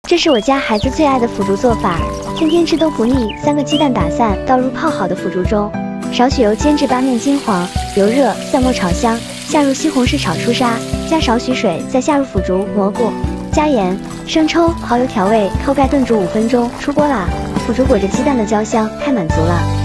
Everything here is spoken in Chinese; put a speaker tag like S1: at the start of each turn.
S1: 这是我家孩子最爱的腐竹做法，天天吃都不腻。3个鸡蛋打散，倒入泡好的腐竹中，少许油煎至8面金黄，油热，散末炒香，下入西红柿炒出沙，加少许水，再下入腐竹、蘑菇，加盐、生抽、蚝油调味，扣盖炖煮5分钟，出锅啦。腐竹裹着鸡蛋的焦香，太满足了。